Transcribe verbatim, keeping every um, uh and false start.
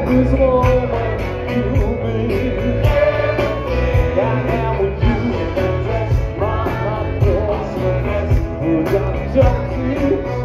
this moment to be. Right now with you, that's my, my best, we're gonna talk to you.